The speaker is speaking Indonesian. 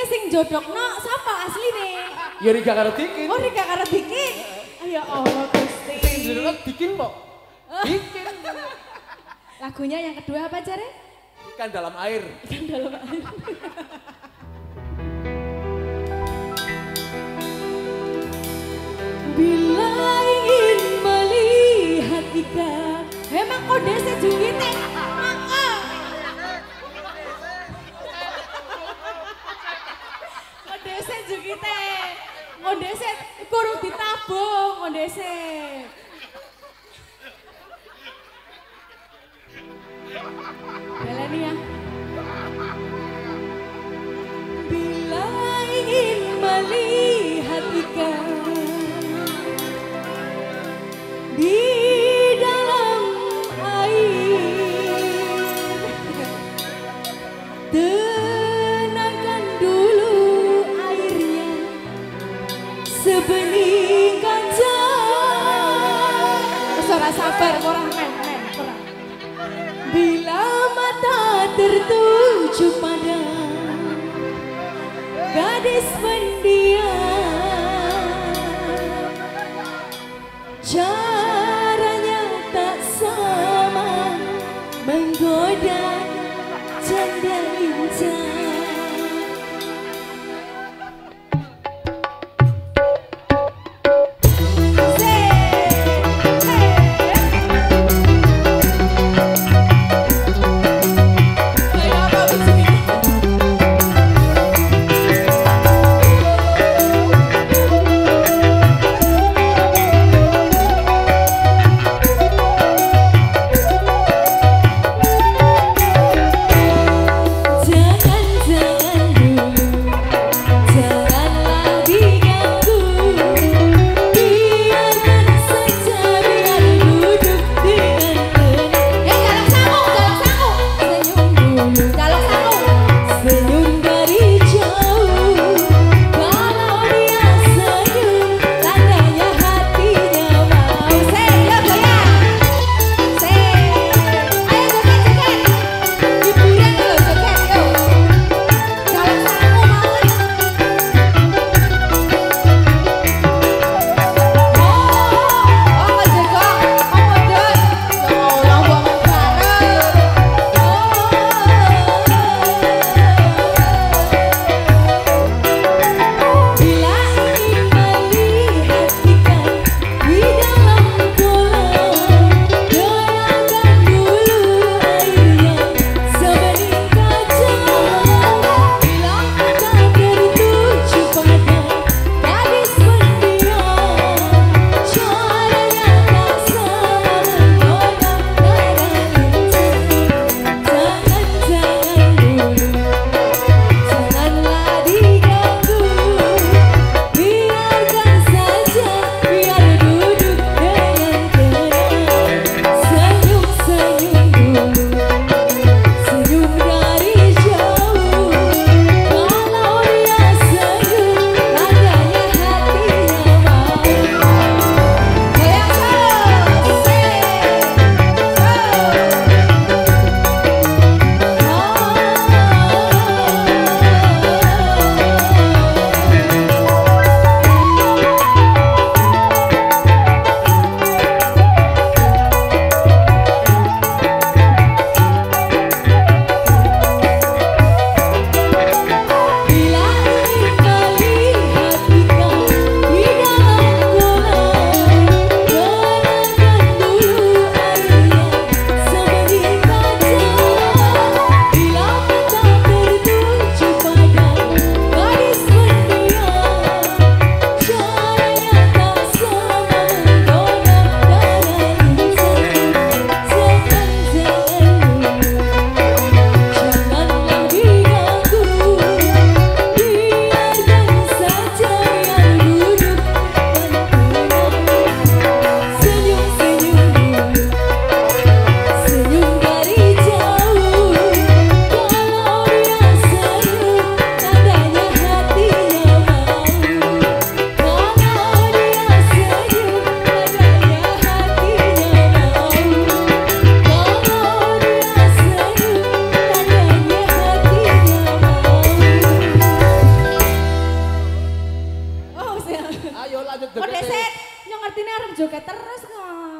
sing jodokno sapa asline? Ya Rika karo Dikin. Oh Rika karo Dikin. Ya Allah Gusti. Sing jodokno Dikin kok. Dikin. Lagunya yang kedua apa Jare? Ikan dalam air. Ikan dalam air. Bila ingin melihat ikan, emang kode sejugite. Kode sejugite. Kode se kurang ditabung kode se. Baleni ya. Bila ingin melihat ikan di dalam air, tenangkan dulu airnya sebening kaca. Ora sabar kurang men kurang. Bila mata tertuju pada gadis pendiam, caranya tak sama menggoda canda lincah. joget. Deset, nyong ngertine arep joget terus kok.